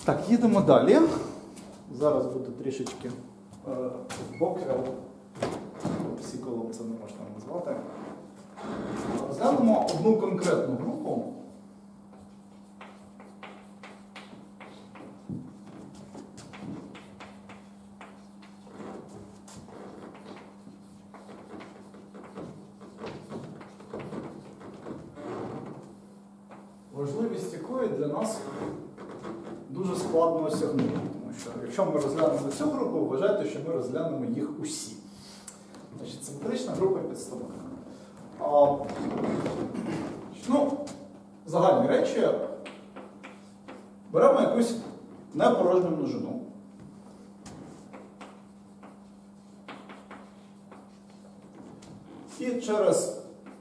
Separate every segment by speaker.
Speaker 1: Так, їдемо далі. Зараз буде трішечки бокрел. Псиколом це не можна назвати. Розглянемо одну конкретну групу. Важливість якої для нас дуже складно осягнути. Тому що якщо ми розглянемо цю групу, вважайте, що ми розглянемо їх усі. Значить, симетрична група підставок. Загальні речі. Беремо якусь непорожню множину. І через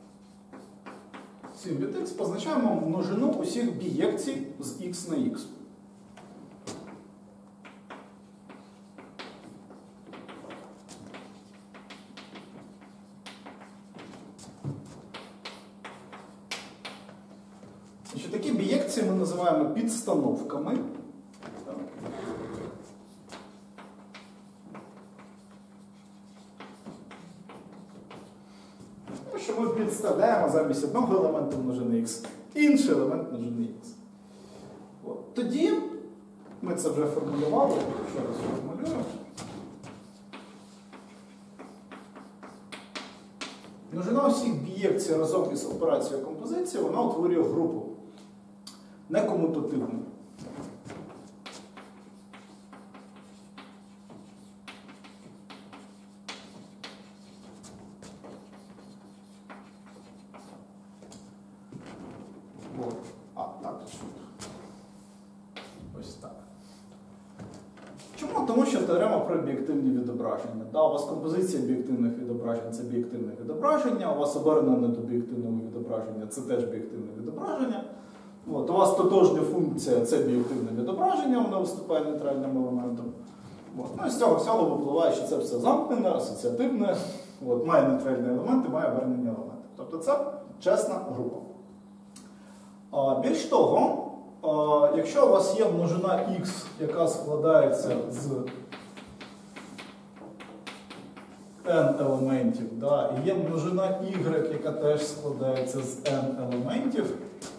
Speaker 1: 7 від х позначаємо множину усіх бієкцій з х на х. Такі бієкції ми називаємо підстановками. Тому що ми підставляємо замість одного елементу множини х інший елемент множини х. Тоді ми це вже формулювали, ще раз формулюємо. Множина усіх бієкцій разом із операцією композиції, вона утворює групу. Некомутативну. Ось так. Чому? Тому що теорема про бієктивні відображення. У вас композиція бієктивних відображень – це бієктивне відображення, у вас обернене до бієктивного відображення – це теж бієктивне відображення. У вас тотожня функція – це бієктивне відображення, воно виступає нейтральним елементом. І з цього всього випливає, що це все замкнене, асоціативне, має нейтральні елементи, має обернені елементи. Тобто це чесна група. Більш того, якщо у вас є множина х, яка складається з n елементів, і є множина y, яка теж складається з n елементів,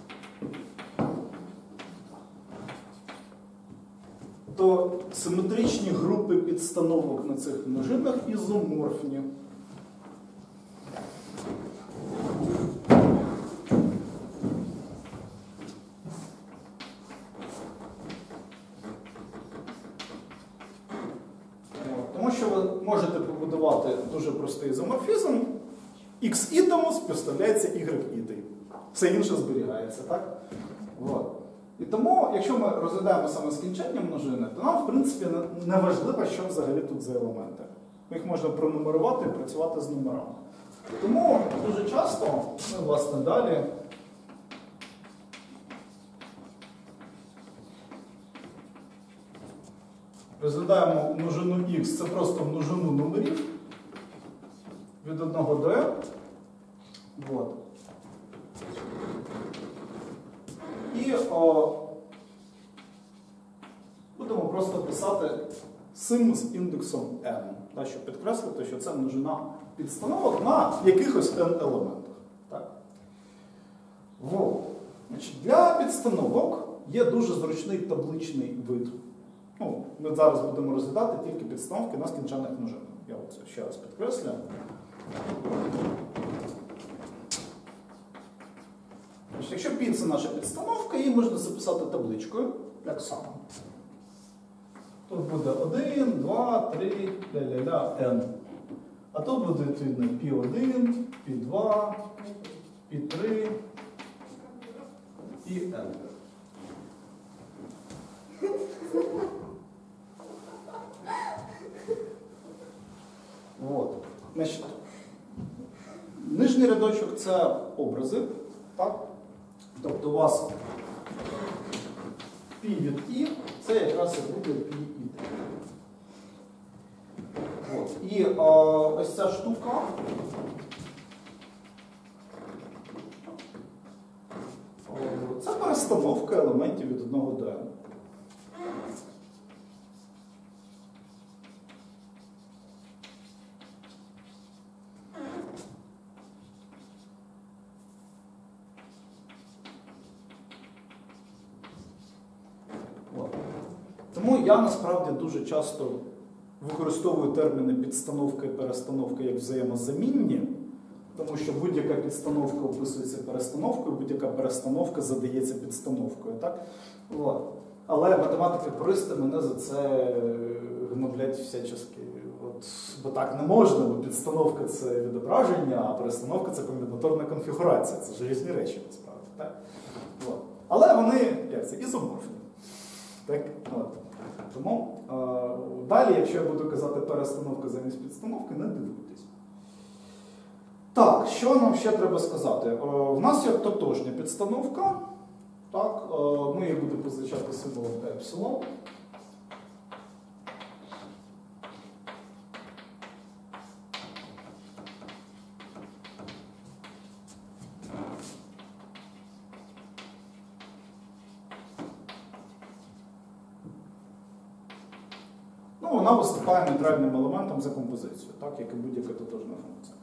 Speaker 1: то симетричні групи підстановок на цих множинах ізоморфні. Тому що ви можете побудувати дуже простий ізоморфізм. Х ідемо співставляється y ідей. Все інше зберігається, так? І тому, якщо ми розглядаємо саме скінчення множини, то нам, в принципі, не важливо, що взагалі тут за елементи. Їх можна пронумерувати і працювати з номерами. Тому дуже часто ми, власне, далі розглядаємо множину х, це просто множину номерів від 1 до n. І будемо просто писати сим з індексом n, щоб підкреслити, що це множина підстановок на якихось n елементах. Для підстановок є дуже зручний табличний вид. Ми зараз будемо розглядати тільки підстановки на скінченних множинах. Я це ще раз підкреслюю. Якщо π – це наша підстановка, її можна записати табличкою, як саме. Тут буде 1, 2, 3, n. А тут буде, відповідно, π1, π2, π3 і n. Нижній рядочок – це образи. Тобто у вас π від і – це якраз і буде π і. І ось ця штука це перестановка елементів від 1 до n. Тому я насправді дуже часто використовую терміни підстановка і перестановка як взаємозамінні, тому що будь-яка підстановка описується перестановкою, будь-яка перестановка задається підстановкою. Так? От. Але математики-пуристи мене за це гноблять всячески. Бо так не можна, бо підстановка – це відображення, а перестановка – це комбінаторна конфігурація. Це ж різні речі, насправді. Так? От. Але вони, як це, ізоморфні. Так? От. Тому далі, якщо я буду казати перестановка замість підстановки, не дивуйтесь. Так, що нам ще треба сказати? В нас є тотожня підстановка. Так, ми її будемо позначати символом епсилон. Вона виступає нейтральним елементом за композицію, так, як і будь-яка тотожна функція.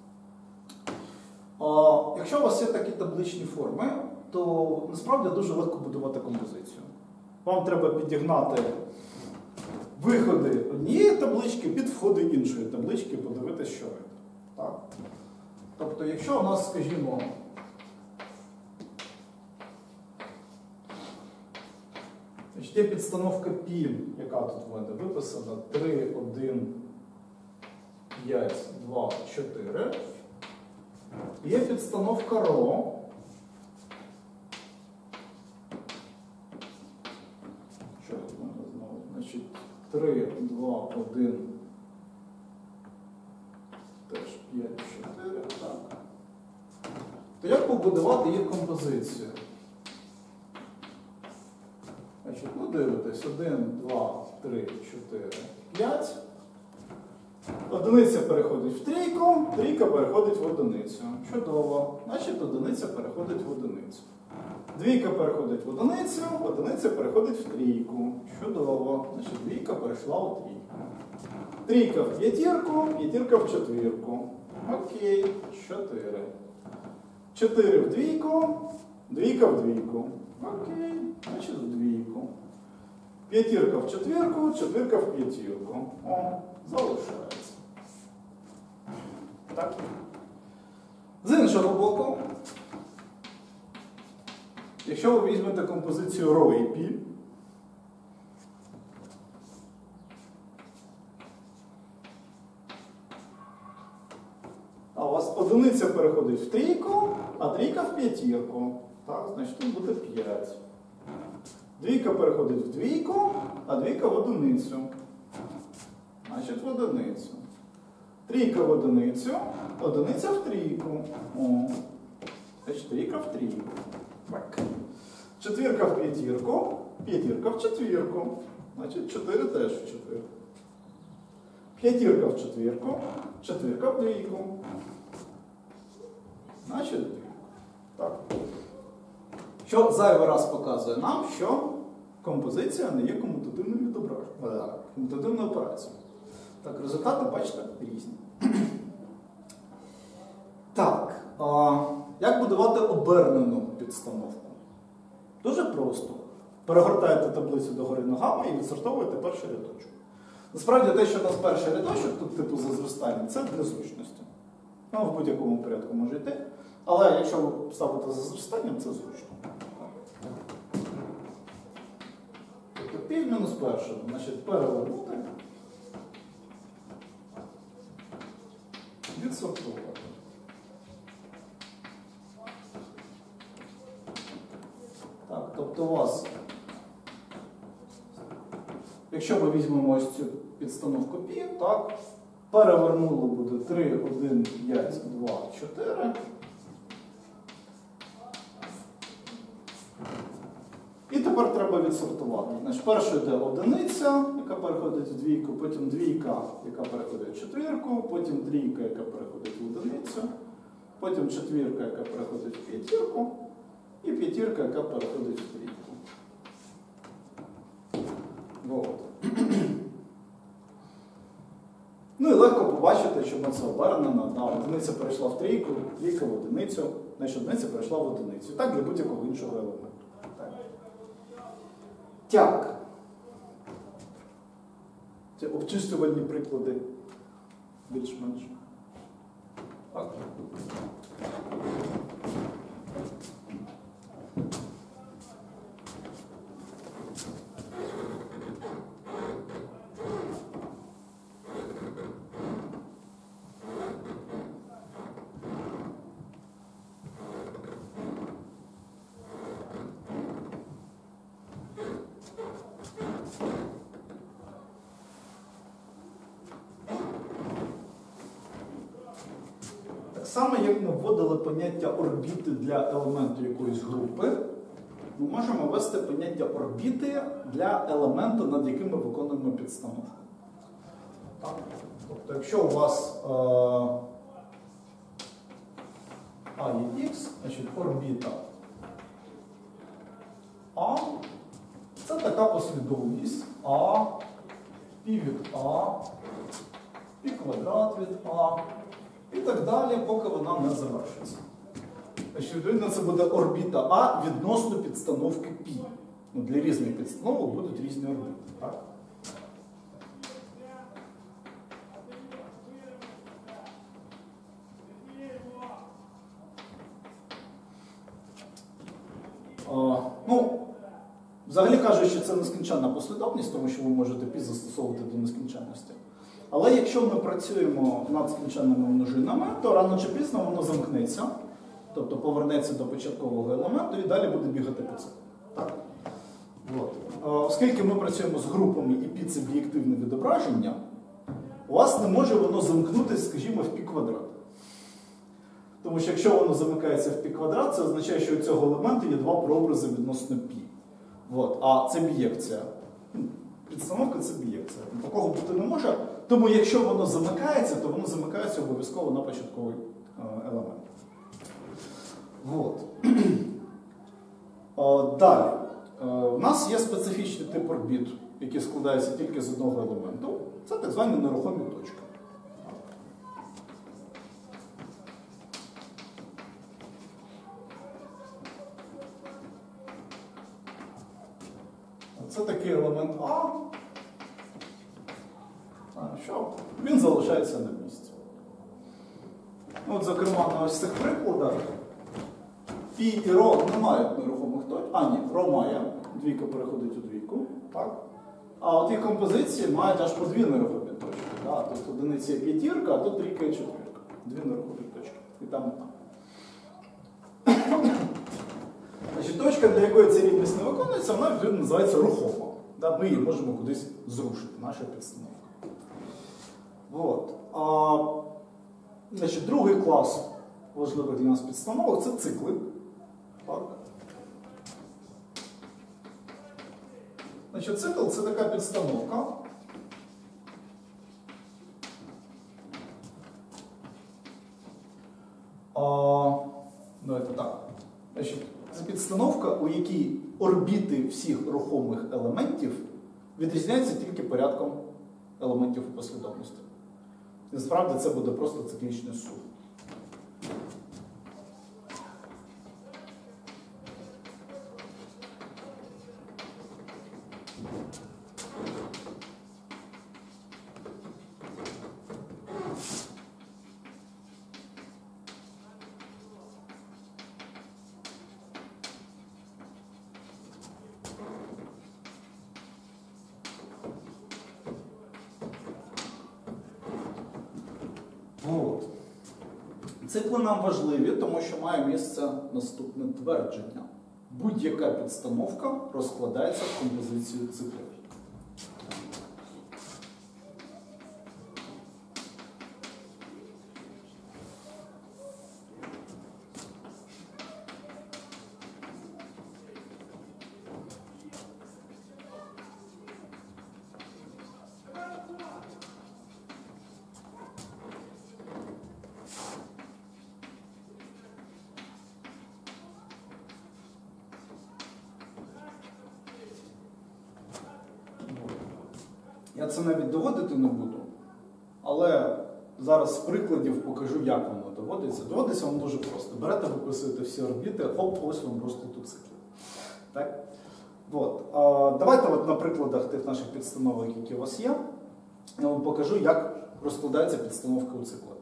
Speaker 1: Якщо у вас є такі табличні форми, то насправді дуже легко будувати композицію. Вам треба підігнати виходи однієї таблички під входи іншої таблички, подивитися, що робити. Так? Тобто, якщо у нас, скажімо, є підстановка π, яка тут в мене виписана, 3, 1, 5, 2, 4. Є підстановка ρ, що тут в мене знову? Значить, 3, 2, 1, теж 5, 4, так. То як побудувати їх композицію? Значить, ну дивитесь, 1, 2, 3, 4, 5. Одиниця переходить в трійку, трійка переходить в одиницю. Чудово. Значить, одиниця переходить в одиницю. Двійка переходить в одиницю, одиниця переходить в трійку. Чудово. Значить, двійка перейшла у трійку. Трійка в п'ятірку, п'ятірка в четвірку. Окей, 4. 4 в двійку, двійка в двійку. Окей, значить в двійку. П'ятірка в четвірку, четвірка в п'ятірку. О, залишається. Так. З іншого боку, якщо ви візьмете композицію ρ і π, а у вас одиниця переходить в трійку, а трійка в п'ятірку. Так, значить тут буде 5. Двійка переходить в двійку, а двійка в одиницю. Значить в одиницю. Трійка в одиницю, одиниця в трійку. О. Значить трійка в трійку. Так. Четвірка в п'ятірку, п'ятірка в четвірку. Значить 4 теж в четвірку. П'ятірка в четвірку, четвірка в двійку. Значить двійку. Так. Що зайвий раз показує нам, що композиція не є комутативним відображенням, комутативною операцією. Так, результати, бачите, різні. Так, як будувати обернену підстановку? Дуже просто. Перегортаєте таблицю догори ногами і відсортовуєте перший рядочок. Насправді те, що у нас перший рядочок, тут типу за зростанням, це для зручності. Ну, в будь-якому порядку може йти. Але якщо ви ставите за зростанням, це зручно. Тобто пів мінус першого, значить перевернути, відсортувати. Так, тобто у вас, якщо ми візьмемо ось цю підстановку π, так, перевернуло буде 3, 1, 5, 2, 4. І тепер треба відсортувати. Значить, перше йде одиниця, яка переходить в двійку, потім двійка, яка переходить в четвірку, потім трійка, яка переходить в одиницю, потім четвірка, яка переходить в п'ятірку, і п'ятірка, яка переходить в трійку. Вот. Ну і легко побачити, що це обернено. Да, одиниця перейшла в трійку, трійка в одиницю, значить одиниця перейшла в одиницю. Так для будь-якого іншого елементу. Так. Це обчислювальні приклади більш-менш. Так. Саме як ми вводили поняття орбіти для елементу якоїсь групи, ми можемо ввести поняття орбіти для елементу, над яким ми виконуємо підстановку. Так? Тобто, якщо у вас А є Х, значить орбіта А, це така послідовність А, π від А, π квадрат від А, і так далі, поки вона не завершиться. Значить, відповідно, це буде орбіта А відносно підстановки π. Ну, для різних підстановок будуть різні орбіти. Так? Взагалі кажучи, це нескінченна послідовність, тому що ви можете π застосовувати до нескінченності. Але якщо ми працюємо над скінченними множинами, то рано чи пізно воно замкнеться, тобто повернеться до початкового елементу і далі буде бігати по циклу. Так? От. Оскільки ми працюємо з групами і π це бієктивне відображення, у вас не може воно замкнутися, скажімо, в π квадрат. Тому що якщо воно замикається в π квадрат, це означає, що у цього елементу є два прообрази відносно π. От. А це бієкція. Підстановка – це бієкція. Такого бути не може. Тому якщо воно замикається, то воно замикається обов'язково на початковий елемент. От. Далі. У нас є специфічний тип орбіт, який складається тільки з одного елементу. Це так звані нерухомі точки. Це такий елемент А, що він залишається на місці. От, зокрема, на ось цих прикладах π і ρ не мають нерухомих точок. Ні, ρ має, двійка переходить у двійку. Так? А от їх композиції мають аж по дві нерухомі точки. Так? Тут одиниця є п'ятірка, а тут трійка і четвірка. Дві нерухомі точки. І там, і там. Значить, точка, для якої ця рівність не виконується, вона відповідно називається рухома. Ми її можемо кудись зрушити, наша підстановка. От. Значить, другий клас важливих для нас підстановок – це цикли. Так. Значить, цикл – це така підстановка, давайте так. Значить, це підстановка, у якій орбіти всіх рухомих елементів відрізняються тільки порядком елементів у послідовності. І насправді це буде просто циклічний суд. Цикли нам важливі, тому що має місце наступне твердження. Будь-яка підстановка розкладається в композицію циклів. Я це навіть доводити не буду, але зараз з прикладів покажу, як воно доводиться. Доводиться воно дуже просто. Берете, виписуєте всі орбіти, хоп, ось вам розклад у циклі. Так? От. Давайте от на прикладах тих наших підстановок, які у вас є. я вам покажу, як розкладається підстановка у цикли.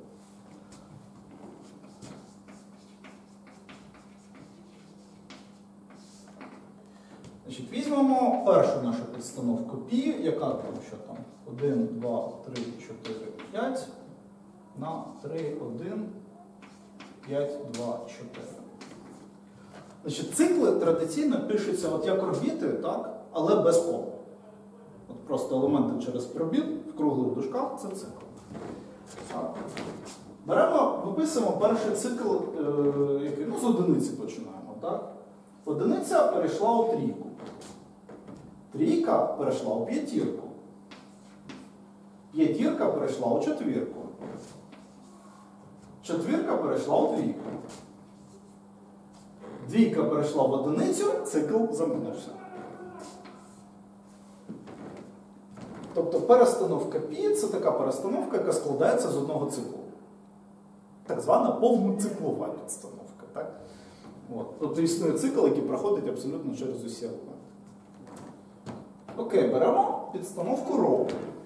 Speaker 1: Значить, візьмемо першу нашу підстановку π, яка там, що там? 1, 2, 3, 4, 5 на 3, 1, 5, 2, 4. Значить, цикли традиційно пишуться от як орбіти, так? Але без кома. От просто елементи через пробіл в круглих дужках – це цикл. Так. Беремо, виписуємо перший цикл, який, з одиниці починаємо. Так? Одиниця перейшла у трійку. Трійка перейшла у п'ятірку. П'ятірка перейшла у четвірку. Четвірка перейшла у двійку. Двійка перейшла в одиницю, цикл замінився. Тобто перестановка π – це така перестановка, яка складається з одного циклу. Так звана повноциклова підстановка. Так? От. Тобто існує цикл, який проходить абсолютно через усі елементи. Окей, беремо підстановку ρ.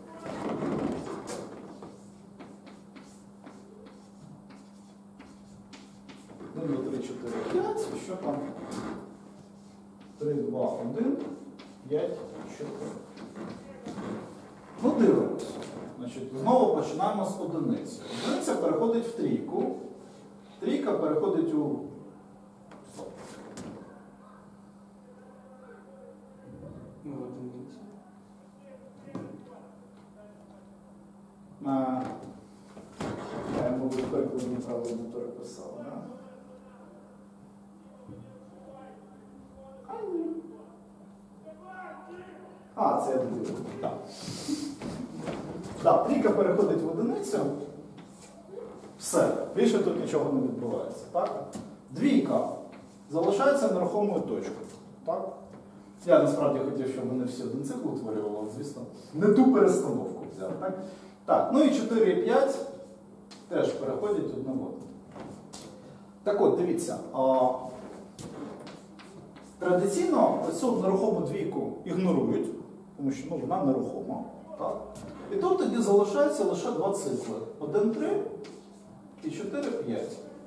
Speaker 1: 1, 2, 3, 4, 5, що там? 3, 2, 1, 5, 4. Ну, дивимося. Значить, знову починаємо з одиниці. Одиниця переходить в трійку. Трійка переходить у... Я, мабуть, приклад неправильно переписав, да? Це я дивлюсь. Так. Так, трійка переходить в одиницю. Все. Більше тут нічого не відбувається. Так? Двійка залишається нерухомою точкою. Так? Я насправді хотів, щоб вони всі один цикл утворювали, звісно, не ту перестановку взяв. Так? Так, ну і 4 і 5 теж переходять одне в одне. Так от, дивіться. Традиційно цю нерухому двійку ігнорують, тому що вона нерухома. Так? І тут тоді залишається лише два цикли. 1, 3 і 4, 5.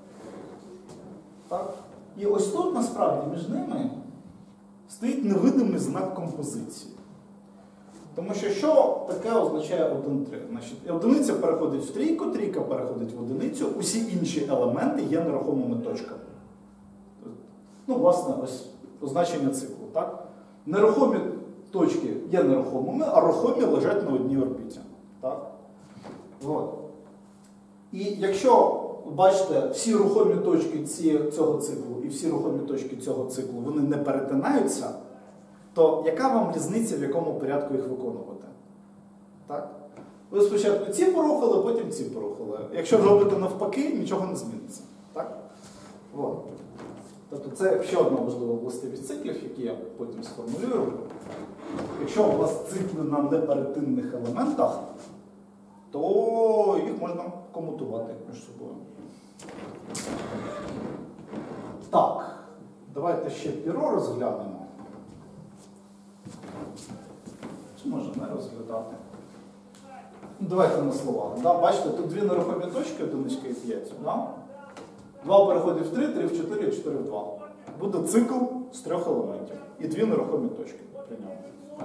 Speaker 1: Так? І ось тут, насправді, між ними стоїть невидимий знак композиції. Тому що таке означає 1, 3? Значить, одиниця переходить в трійку, трійка переходить в одиницю, усі інші елементи є нерухомими точками. Власне, ось означення циклу. Так? Нерухомі точки є нерухомими, а рухомі лежать на одній орбіті. Так? От. І якщо, бачите, всі рухомі точки цього циклу і всі рухомі точки цього циклу, вони не перетинаються, то яка вам різниця, в якому порядку їх виконувати? Так? Ви спочатку ці порухали, потім ці порухали. Якщо зробити навпаки, нічого не зміниться. Так? От. Тобто це ще одна важлива властивість циклів, які я потім сформулюю. Якщо у вас цикли на неперетинних елементах, то їх можна комутувати між собою. Так, давайте ще піро розглянемо. Чи може не розглядати? Давайте на словах. Да, бачите, тут дві нерухомі точки, одиничка і 5. Да? 2 переходить в 3, 3 в 4, 4 в 2. Буде цикл з 3 елементів. І дві нерухомі точки при ньому.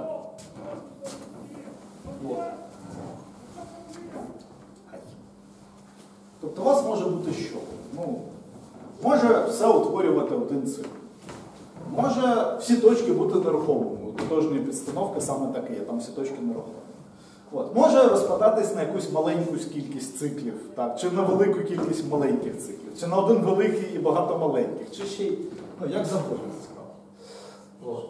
Speaker 1: Тобто у вас може бути що? Може все утворювати один цикл. Може всі точки бути нерухомими. У тотожної підстановки саме так і є, там всі точки нерухомі. От. Може розпадатись на якусь маленьку кількість циклів, так? Чи на велику кількість маленьких циклів, чи на один великий і багато маленьких, чи ще й, як завгодно цікаво.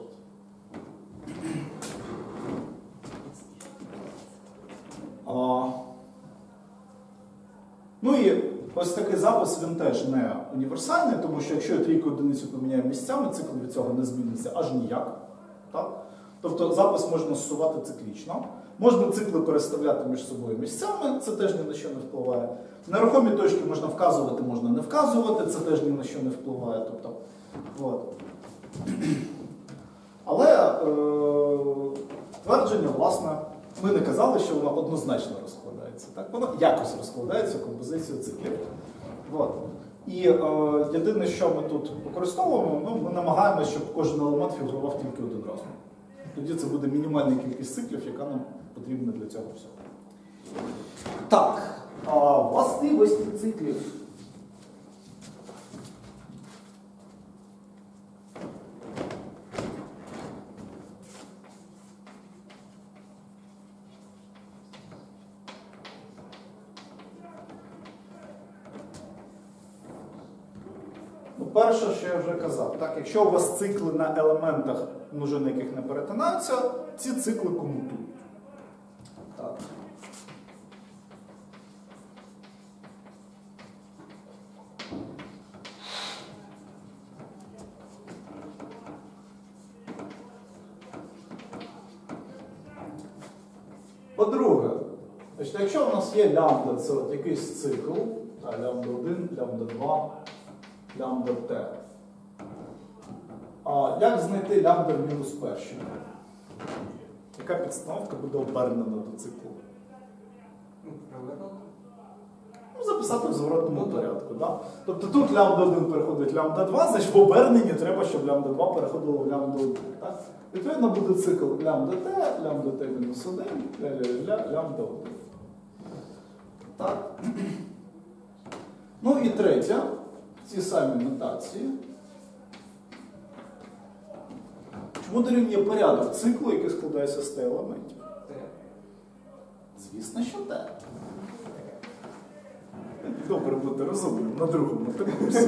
Speaker 1: І ось такий запис, він теж не універсальний, тому що якщо я трійку одиницю поміняю місцями, цикл від цього не зміниться аж ніяк. Так? Тобто запис можна стосувати циклічно. Можна цикли переставляти між собою місцями, це теж ні на що не впливає. Нерухомі точки можна вказувати, можна не вказувати, це теж ні на що не впливає. Тобто, от. Але твердження, власне, Ми не казали, що воно однозначно розкладається. Так? Воно якось розкладається в композицію циклів. От. І єдине, що ми тут використовуємо, ми намагаємося, щоб кожен елемент фігурував тільки один раз. Тоді це буде мінімальна кількість циклів, яка нам потрібна для цього всього. Так, властивості циклів. Перше, що я вже казав, так, якщо у вас цикли на елементах, множини яких не перетинаються, ці цикли комутують. Так. По-друге, якщо у нас є лямбда, це от якийсь цикл, лямбда 1, лямбда 2, лямбда t. А як знайти лямбда в мінус першій? Яка підстановка буде обернена до циклу? Записати в зворотному порядку. Да? Тобто тут лямбда 1 переходить в лямбда 2, значить в оберненні треба, щоб лямбда 2 переходило в лямбда 1. Так? Відповідно буде цикл лямбда t мінус 1, лямбда 1. Так? Ну і третє. Ці самі нотації. Чому дорівнює порядок циклу, який складається з Т елементів? Звісно, що Т. Добре бути розумним на другому курсі.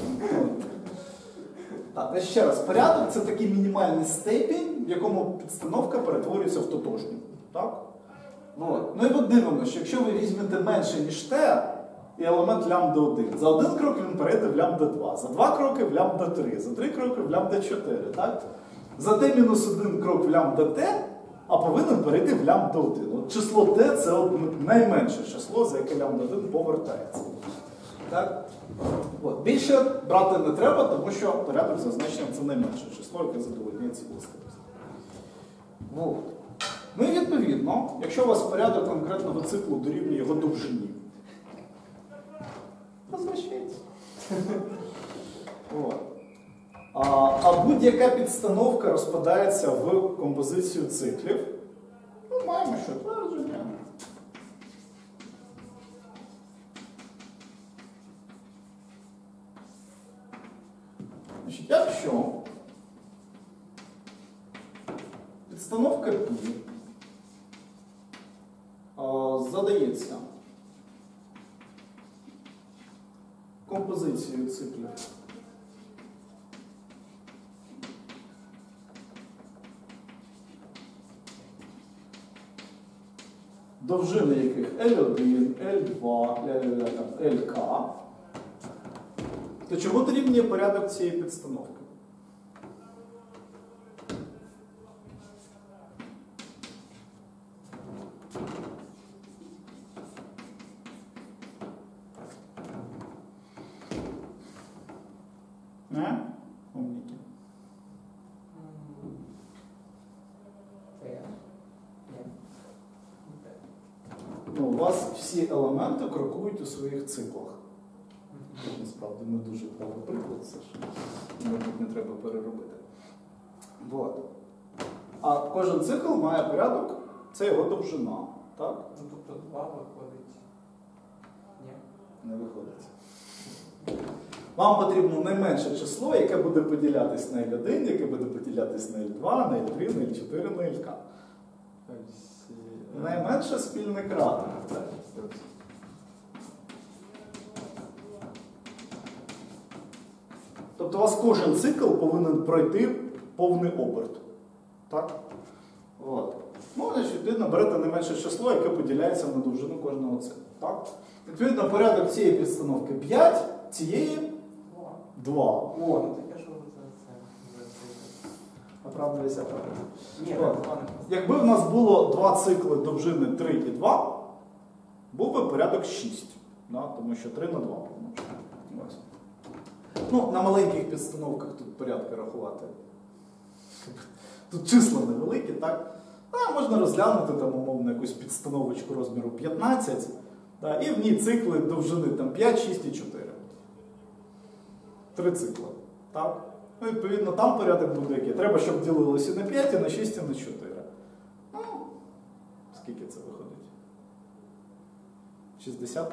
Speaker 1: Так, ще раз, порядок – це такий мінімальний степінь, в якому підстановка перетворюється в тотожню. Так? От. Ну і от дивимося, що якщо ви візьмете менше, ніж Т, і елемент лямбда 1. За один крок він перейде в лямбда 2, за два кроки в лямбда 3, за три кроки в лямбда 4. Так? За t-1 крок в лямбда t, а повинен перейти в лямбда 1. От число t – це найменше число, за яке лямбда 1 повертається. Так? От. Більше брати не треба, тому що порядок за значенням це найменше число, яке задовольняє ці властивості. От. Ну і відповідно, якщо у вас порядок конкретного циклу дорівнює його довжині, розвищається. А будь-яка підстановка розпадається в композицію циклів. Ми маємо що твердження. Значить, якщо підстановка π задається композицією циклів, довжини яких L1, L2, LK, то чому дорівнює порядок цієї підстановки? Не? Умніки. Ну, у вас всі елементи крокують у своїх циклах. Насправді не дуже правильний приклад, це ж, мабуть, не треба переробити. Вот. А кожен цикл має порядок, це його довжина. Так?
Speaker 2: Ну, тобто 2 виходить. Ні.
Speaker 1: Не виходить. Вам потрібно найменше число, яке буде поділятись на L1, яке буде поділятись на L2, на L3, на L4, на LK. Найменше спільний кратер. Тобто у вас кожен цикл повинен пройти повний оберт. Так? От. Ну, значить, відповідно, берете найменше число, яке поділяється на довжину кожного циклу. Так? Відповідно, порядок цієї підстановки 5, цієї 2.
Speaker 2: О, ну таке, що це.
Speaker 1: Оправдується, правда.
Speaker 2: Ні,
Speaker 1: якби в нас було два цикли довжини 3 і 2, був би порядок 6. Да? Тому що 3 на 2 помножити. Ну, на маленьких підстановках тут порядки рахувати. Тут числа невеликі, так? Можна розглянути там, умовно, якусь підстановочку розміру 15, і в ній цикли довжини там, 5, 6 і 4. 3 цикли. Так? Ну, відповідно, там порядок буде який. Треба, щоб ділилося на 5, і на 6, і на 4. Ну, скільки це виходить? 60?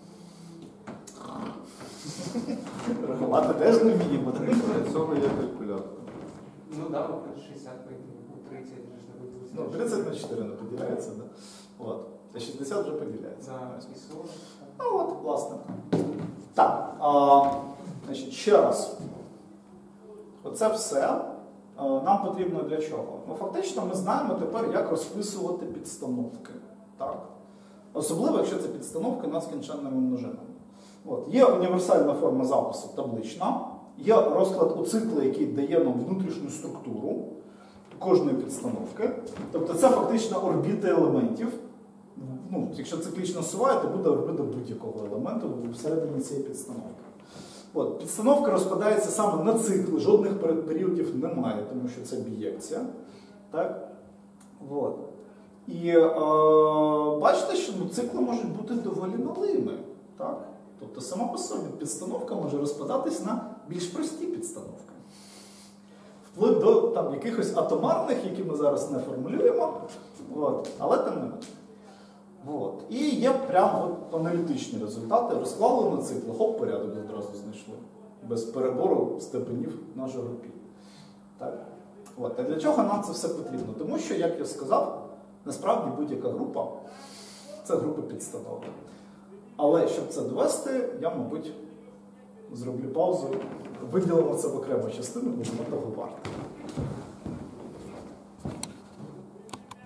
Speaker 1: Рахувати теж не вміємо.
Speaker 3: Для цього є калькулятор.
Speaker 2: Ну да, 60 по 30 же ж не
Speaker 1: Ну, 30 на 4 не поділяється, да? От. А 60 вже поділяється.
Speaker 2: Да, і 40.
Speaker 1: Ну от, власне. Так, значить, ще раз. Оце все нам потрібно для чого? Ну, фактично, ми знаємо тепер, як розписувати підстановки. Так? Особливо, якщо це підстановки надскінченними множинами. От. Є універсальна форма запису таблична, є розклад у цикли, який дає нам внутрішню структуру кожної підстановки. Тобто це фактично орбіти елементів. Ну, якщо циклічно суває, то буде орбіта будь-якого елементу всередині цієї підстановки. От, підстановка розпадається саме на цикли, жодних передперіодів немає, тому що це бієкція. Так? От. І бачите, що цикли можуть бути доволі малими. Так? Тобто сама по собі підстановка може розпадатись на більш прості підстановки. Вплоть до там, якихось атомарних, які ми зараз не формулюємо, от, але там немає. От. І є прямо аналітичні результати. Розклали на цикли, хоп, порядок одразу знайшли. Без перебору степенів нашого пі. Так? От. А для чого нам це все потрібно? Тому що, як я сказав, насправді будь-яка група – це група підстановок. Але щоб це довести, я, мабуть, зроблю паузу, виділимо це в окрему частину, бо воно того варто.